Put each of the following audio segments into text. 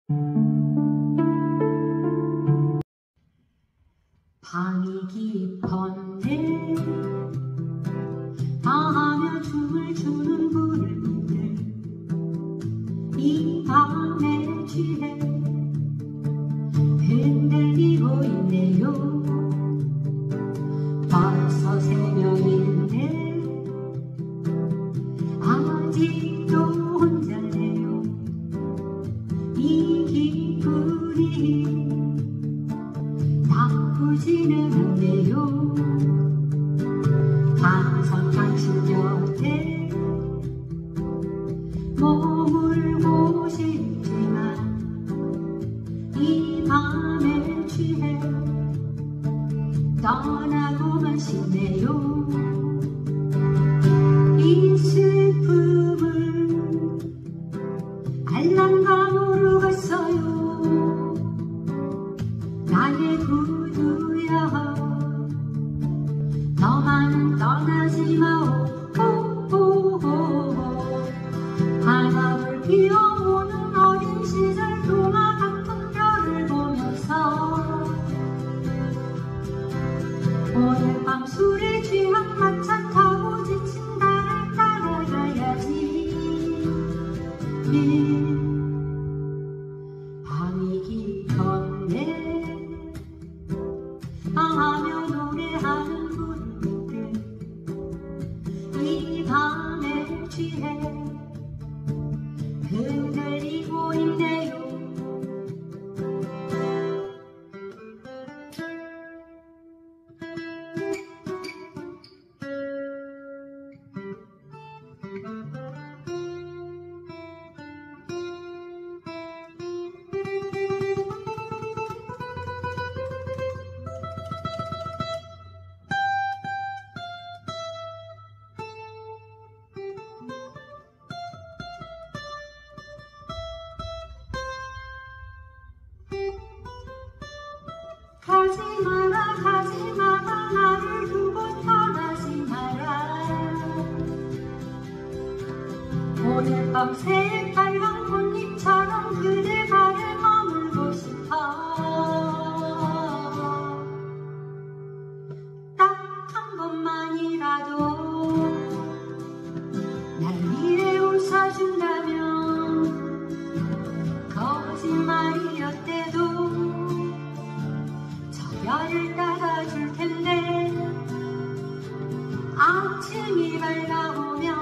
밤이 깊었네. 밤하며 춤을 추는 불빛들 이 밤에 취해 흔들리고 있네요. 벌써 새벽인데 아직도 혼자네요. 이 기분이 나쁘지는 않네요. 항상 당신 곁에 머물고 싶지만 이 밤에 취해 떠나고만 싶네요. 이 슬픔을 알란가 모르겠어요. 나의 구두야 너만은 떠나지 마오. 하나둘 피어오는 어린 시절 동화 같은 별을 보면서 오늘 밤 술에 취한 마차 타고 지친 나를 따라가야지. 밤이 깊었네. 하며 노래하는 불빛들 이 밤에 취해 흔들리고 있네요. 가지 마라 가지 마라 나를 두고 떠나지 마라. 오늘 밤 새빨간 꽃잎처럼 그대 발에 머물고 싶어. 딱 한 번만이라도 날 위해 웃어준다면 거짓말이었대도 별을 따라줄 텐데 아침이 밝아오면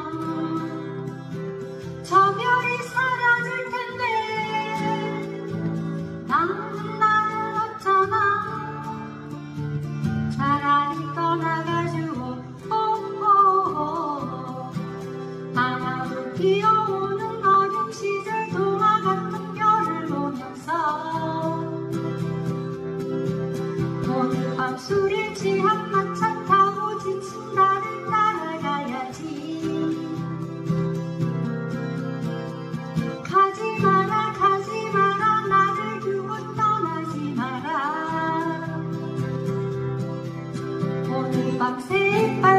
저 별이 사라질 텐데 나는 나를 없잖아. 차라리 떠나가지고 하나둘 피어오는 어린 시절 동화 같은 별을 보면서 오늘 밤 술에 취한 마차 타고 지친 나를 따라가야지. 가지 마라 나를 두고 떠나지 마라. 오늘 밤 새빨